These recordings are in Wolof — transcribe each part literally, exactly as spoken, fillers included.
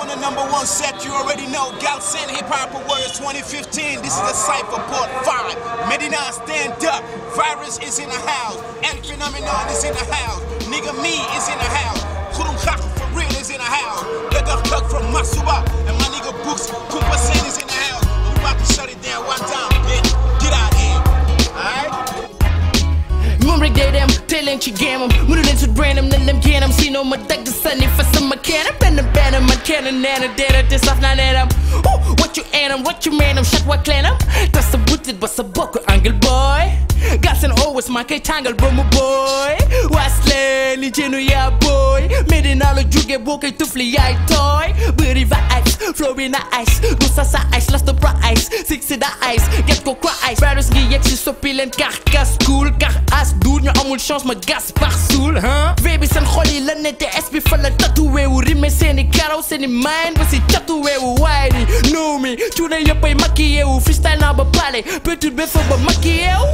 the number one set, you already know. Galsen Hip Hop Awards twenty fifteen. This is the Cypher Part five. Medina, stand up. Virus is in the house. El Phenomenon is in the house. Nigga Me is in the house. Kurum Khak for real is in the house. Lega Thug from Masuba. And my nigga Books, Kumpa Sen is in the house. We about to shut it down one time, bitch. Get out here. Alright? Moom rek day dem tey leen ci géemam mënu leen sut brainam nañ dem génnam sinon ma dagg sànni fa sama keenam benn benn man kenn neena deena te saf naa neenam what you ain't what you mean am shut wa cleanam tas sa butit ba sa bokk angle boy Galsen always maa koy tàngal ba mu boy wasleen li jënu yaa boy Medina la jóge boo koy tufli yaay tooy bëri va ice flow bi na ice du sa sa ice las the price six si da ice get ko kwa ice virus ngi yegg si soppi leen kar kas cool kar as duur ñu amul chance ma gas par suul hein V bi seen xol yi la nette S bi fa la tatoué wu rime seeni karaw seeni mind ba si tatoué wu waaye di know me cuune yëppay maquillé wu freestyle naa ba pale peut-être ba fa ba maquillé wu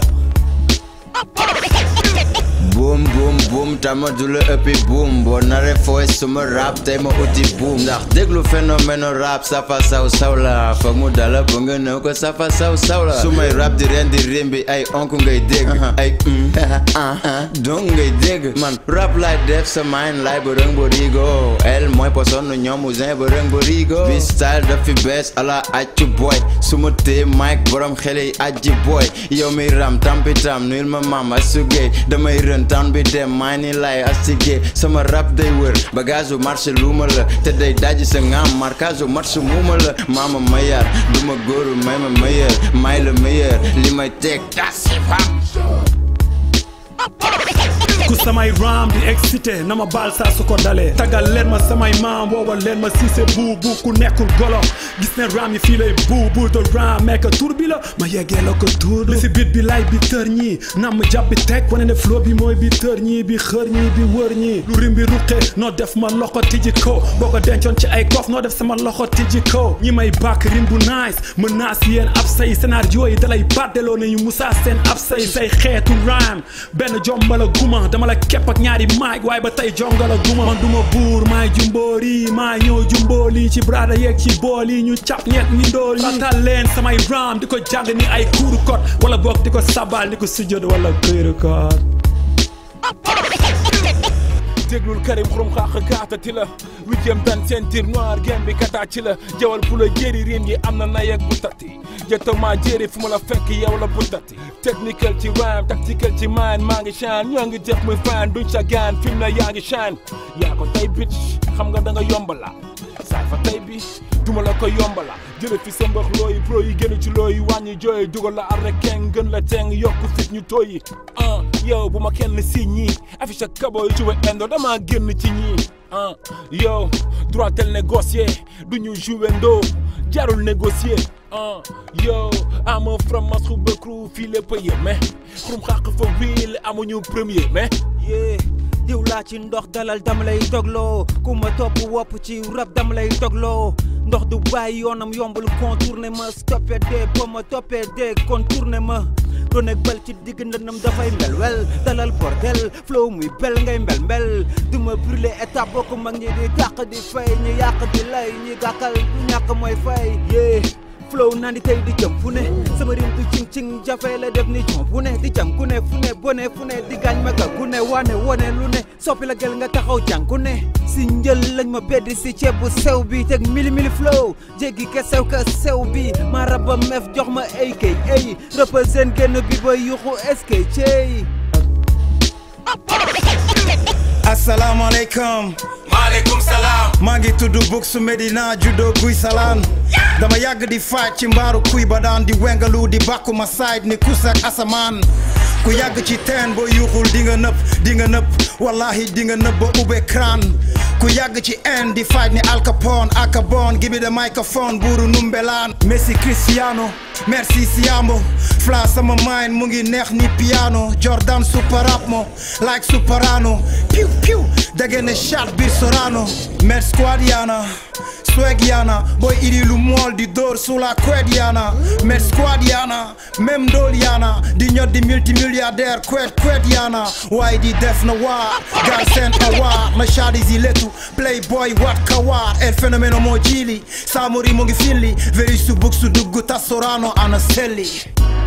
boom boom boom tama du la ëppi boom boo nare fooy suma rap tey ma uti boom ndax déglu phénomène rap safa saw saw la foog mu dala ba nga nëw ko safa saw saw la su may rap di ren di rimbi ay onk ngay dégg ay donc ngay dégg man rap lay def sa mind lay bërëng borigo el mooy poson ñoom ousin bërëng borigo bi style dafi bees ala accu boy suma tee mic borom xele yi aji boy yow mi ram tampi tam nuyul ma mama sugee damay rën tan bi dem maa ni lay astigé sama rap day wër bagage u marché luuma la te day daji sa ngam marquage u marché muuma la mama mayar duma góoru may ma meilleur may le meilleur li may teg tas ku samay ram di excité na ma baal saa su ko dalee tagal leen ma samay maam woowal leen ma si c'est buu buu ku nekkul golo gis ne ram yi fii lay buu buu te ram mekk tur bi la ma yeggee la ko tur li si bit bi lay bi tër ñii nam jàpp bi teg wane ne flow bi mooy bi tër ñii bi xër ñii bi wër ñii lu rim bi ruqe noo def ma loxo tijji ko boo ko dencoon ci ay kof noo def sama loxo tijji ko ñi may bàkk rim bu nice mën naa si yéen ab say scénario yi dalay baddeloo ne ñu musaa seen ab say say xeetu ram benn jombala guma dama la kepp ak ñaari mic waaye ba tey jongala guma man duma buur maay jumboori maay ñëw jumbooli ci brada yeeg ci bool yi ñu cap ñeet ñi ndool yi ratal leen samay ram di ko jàng ni ay kuuru kot wala boog di ko sabal di ko sujjod wala këyru kot déglul Karim xurum xaax kaatati la huitième dan ceinture noir game bi kata ci la jawal bu la jéeri rim yi am na nay ak bu tati jotama jéeri fu ma la fekk yow la bu tati technical ci rhyme tactical ci man maa ngi chan ñoo ngi def muy fan duñ sa gaan film na yaa ngi chan yaa ko tey bitch xam nga da nga yombala saay fa tey bi duma la ko yombala jële fi sa mbax looyi pro yi génn ci looyi wàññi jooy dugal la arre keng gën la teng yokku fit ñu tooyi ah yow bu ma kenn si ñii affiche ak kaboy joué endo dama génn ci ñii ah yow droit tel négocier du ñu joué ndo jarul négocier ah yow ama from mas xu bëkru fii lépp a yéeme xurum xàq fa wiil amuñu premier mais yeah diw laa ci ndox dalal dama lay togloo ku ma topp wopp ci rab dama lay togloo ndox du bàyyi yoonam yombul contourné ma stoppé dee boo ma toppee dee contourné ma donek bel ci digg ndënam dafay mbel wel dalal bordel flow muy bel ngay mbel mbel du ma brûlé étape boo ko mag ñi di tàq di fay ñu yàq di lay ñi gàkkal du ñàkk mooy fay yee flow naan di tey di jëm fu ne sama rim du cing cing jafe la def ni jom fu ne di jam ku ne fu ne bone fu ne di gaañ ma ga ku ne wane wone lu ne soppi la gel nga taxaw jàng ku ne si njël lañ ma beddi si ceeb bu sew bi teg mili mili flow jéggi ke sew ka sew bi ma raba mef jox ma ay kay ay represent génn bi ba yuxu eskay cey asalaamaaleykum maaleykum salaam maa ngi tudd Buksu Medina judo guy salaan dama yàgg di faaj ci mbaaru kuy ba daan di wengalu di bàkku ma side ni kusak asamaan ku yàgg ci teen boo yuuxul di nga nëpp di nga nëpp wallahi di nga nëpp ba ubbe crâne ku yàgg ci en di faaj ni Al Capone akabon give me the microphone buuru numbelaan Messi Cristiano merci Siambo fla sama mind mu ngi neex ni piano Jordan super rap mo like Superano piu piu dagene shot bir Sorano Med Squadiana swag yana boy iri lu mool di dóor sula qued yana met squad yana même dool yana di ñot di multimilliardaire qued qued yana waaye di def na waar Galsen Award na shadi ziletu playboy wat kawar el fenomeno mo jili samuri mo ngi filli veri su buk su duggu tasorano ana selli